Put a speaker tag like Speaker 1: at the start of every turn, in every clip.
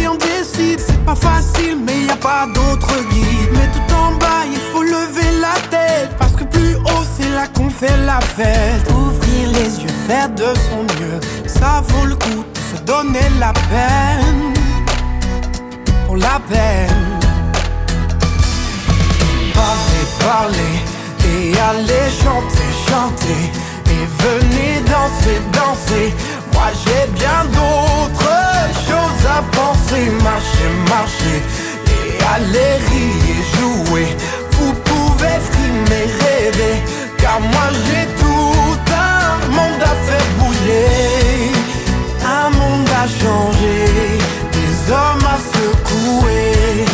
Speaker 1: et on décide. C'est pas facile mais y a pas d'autre guide. Mais tout en bas il faut lever la tête, parce que plus haut c'est là qu'on fait la fête. Ouvrir les yeux, faire de son mieux, ça vaut le coup de se donner la peine. Pour la peine. Parlez, parlez et allez chanter, chanter. Et venez danser, danser. Moi j'ai bien d'autres choses à penser. Marcher, marcher et aller rire et jouer. Vous pouvez frimer, rêver, car moi j'ai tout un monde à faire bouger. Un monde à changer, des hommes à secouer.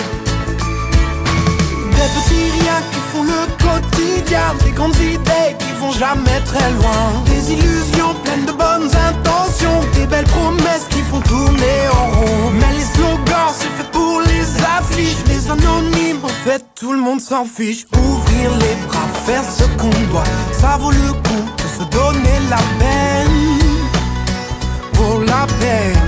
Speaker 1: Des petits riens qui font le quotidien, des grandes idées qui vont jamais très loin. Des illusions pleines de bonnes intentions, des belles promesses qui font tourner en rond. Mais les slogans c'est fait pour les affiches, les anonymes en fait tout le monde s'en fiche. Ouvrir les bras, faire ce qu'on doit, ça vaut le coup de se donner la peine. Pour la peine.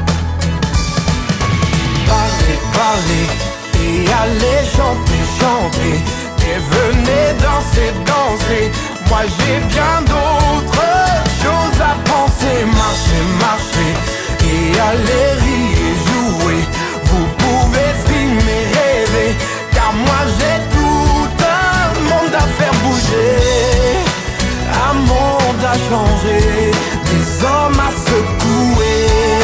Speaker 1: Parlez, parlez et allez chanter, chanter. Et venez danser, danser. Moi j'ai bien d'autres choses à penser. Marcher, marcher et aller rire et jouer. Vous pouvez filmer, rêver, car moi j'ai tout un monde à faire bouger. Un monde à changer, des hommes à secouer.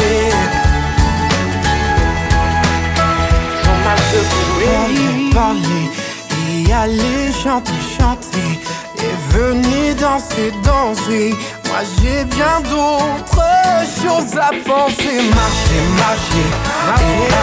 Speaker 1: Des hommes à secouer. Parlez, parlez et allez chanter, chanter. Et venez danser, danser. Moi j'ai bien d'autres choses à penser. Marcher, marcher et